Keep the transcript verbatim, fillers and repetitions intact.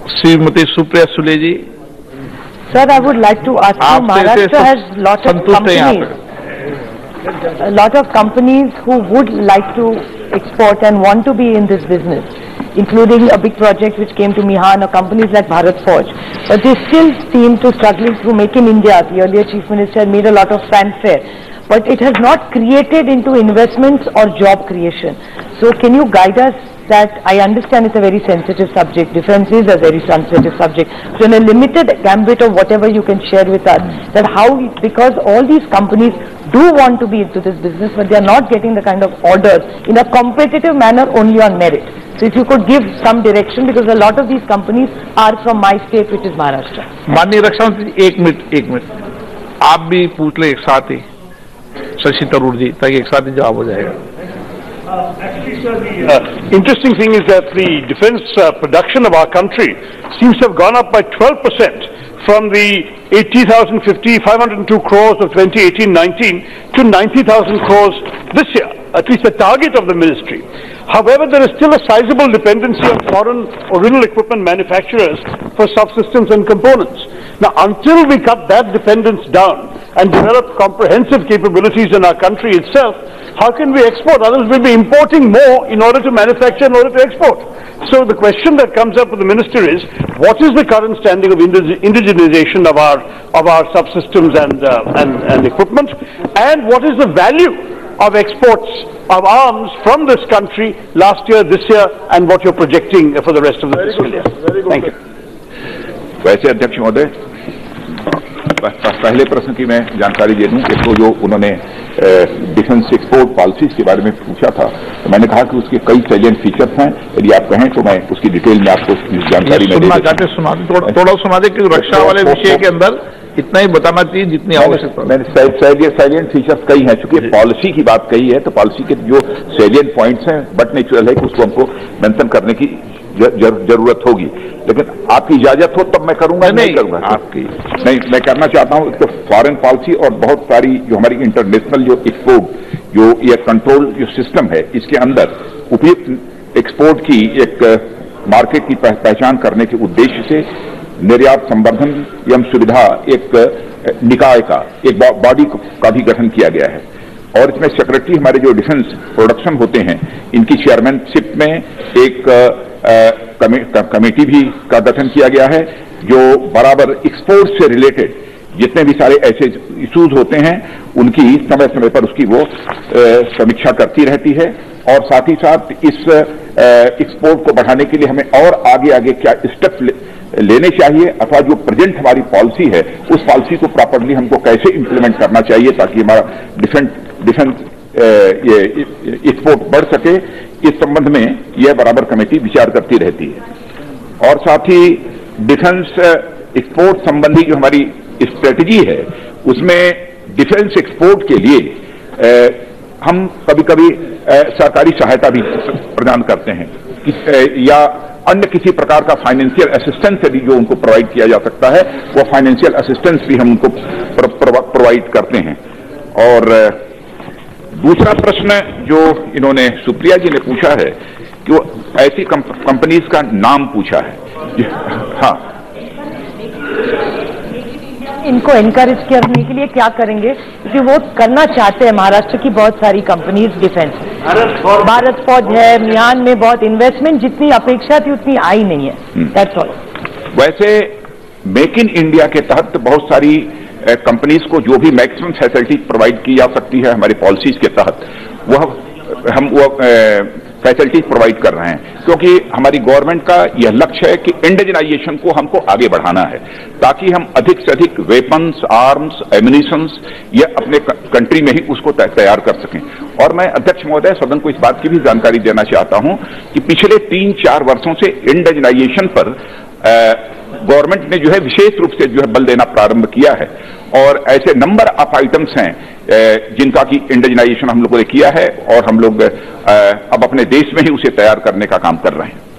Shrimati Supriya Sule ji. Sir, I would like to ask you, Maharashtra has lot of companies, a lot of companies who would like to export and want to be in this business, including a big project which came to Mihan, or companies like Bharat Forge. But they still seem to struggling through Make in India. The earlier Chief Minister made a lot of fanfare, but it has not created into investments or job creation. So can you guide us that, I understand it's a very sensitive subject, defense is a very sensitive subject, so in a limited gambit of whatever you can share with us, that how, because all these companies do want to be into this business, but they are not getting the kind of orders in a competitive manner only on merit. So if you could give some direction, because a lot of these companies are from my state, which is Maharashtra. माननीय रक्षा मंत्री, एक minute एक minute आप भी पूछ ले एक साथ ही, शशि तरूर जी, ताकि एक साथ ही जवाब हो जाएगा। Uh, actually, sir, the uh, interesting thing is that the defense uh, production of our country seems to have gone up by twelve percent from the eighty thousand fifty, five hundred two crores of twenty eighteen nineteen to ninety thousand crores this year, at least the target of the ministry. However, there is still a sizable dependency on foreign original equipment manufacturers for subsystems and components. Now, until we cut that dependence down and develop comprehensive capabilities in our country itself, how can we export? Others will be importing more in order to manufacture, in order to export. So the question that comes up with the minister is, what is the current standing of indigenization of our of our subsystems and, uh, and and equipment, and what is the value of exports of arms from this country last year, this year, and what you're projecting for the rest of the fiscal year? Thank you. वैसे अध्यक्ष महोदय, पहले प्रश्न की मैं जानकारी दे दूं कि तो जो उन्होंने डिफेंस एक्सपोर्ट पॉलिसीज के बारे में पूछा था, तो मैंने कहा कि उसके कई सैलिएंट फीचर्स हैं। यदि आप कहें तो मैं उसकी डिटेल में आपको जानकारी में सुनना चाहते सुना दे, थोड़ा सुना दे, क्योंकि रक्षा वाले विषय के अंदर इतना ही बताना चाहिए जितनी आवश्यकता। मैंने सैलिएंट फीचर्स कई हैं, चूंकि पॉलिसी की बात कही है तो पॉलिसी के जो सैलिएंट पॉइंट्स हैं, बट नेचुरल है कि उसको हमको मेंशन करने की जरूरत होगी, लेकिन आपकी इजाजत हो तब मैं करूंगा, नहीं, नहीं करूंगा आपकी नहीं। मैं करना चाहता हूं कि फॉरेन पॉलिसी और बहुत सारी जो हमारी इंटरनेशनल जो एक्सपोर्ट जो ये कंट्रोल जो सिस्टम है, इसके अंदर उपयुक्त एक्सपोर्ट की एक मार्केट की पहचान करने के उद्देश्य से निर्यात संवर्धन एवं सुविधा एक निकाय का, एक बॉडी का भी गठन किया गया है, और इसमें सेक्रेटरी हमारे जो डिफेंस प्रोडक्शन होते हैं, इनकी चेयरमैनशिप में एक कमे, कमेटी भी का गठन किया गया है, जो बराबर एक्सपोर्ट से रिलेटेड जितने भी सारे ऐसे इश्यूज होते हैं उनकी समय समय पर उसकी वो समीक्षा करती रहती है, और साथ ही साथ इस एक्सपोर्ट को बढ़ाने के लिए हमें और आगे आगे क्या स्टेप ले, लेने चाहिए, अथवा जो प्रेजेंट हमारी पॉलिसी है उस पॉलिसी को प्रॉपरली हमको कैसे इंप्लीमेंट करना चाहिए ताकि हमारा डिफेंस डिफेंस ये एक्सपोर्ट बढ़ सके, इस संबंध में यह बराबर कमेटी विचार करती रहती है। और साथ ही डिफेंस एक्सपोर्ट संबंधी जो हमारी स्ट्रेटजी है उसमें डिफेंस एक्सपोर्ट के लिए ए, हम कभी कभी सरकारी सहायता भी प्रदान करते हैं, कि, या अन्य किसी प्रकार का फाइनेंशियल असिस्टेंस यदि जो उनको प्रोवाइड किया जा सकता है, वो फाइनेंशियल असिस्टेंस भी हम उनको प्रोवाइड करते हैं। और दूसरा प्रश्न जो इन्होंने सुप्रिया जी ने पूछा है कि वो ऐसी कंपनीज का नाम पूछा है। हाँ, इनको एनकरेज करने के लिए क्या करेंगे, क्योंकि वो करना चाहते हैं। महाराष्ट्र की बहुत सारी कंपनीज डिफेंस, भारत फौज है, मियान में बहुत इन्वेस्टमेंट जितनी अपेक्षा थी उतनी आई नहीं है। That's all. वैसे मेक इन इंडिया के तहत बहुत सारी कंपनीज को जो भी मैक्सिमम फैसिलिटी प्रोवाइड की जा सकती है हमारी पॉलिसीज के तहत, वह हम वो फैसिलिटीज प्रोवाइड कर रहे हैं, क्योंकि हमारी गवर्नमेंट का यह लक्ष्य है कि इंडिजनाइजेशन को हमको आगे बढ़ाना है, ताकि हम अधिक से अधिक वेपन्स, आर्म्स, एम्यूनिशंस ये अपने कंट्री में ही उसको तैयार कर सकें। और मैं अध्यक्ष महोदय सदन को इस बात की भी जानकारी देना चाहता हूं कि पिछले तीन चार वर्षों से इंडिजनाइजेशन पर गवर्नमेंट ने जो है विशेष रूप से जो है बल देना प्रारंभ किया है, और ऐसे नंबर ऑफ आइटम्स हैं जिनका कि इंडिजनाइजेशन हम लोगों ने किया है, और हम लोग अब अपने देश में ही उसे तैयार करने का काम कर रहे हैं।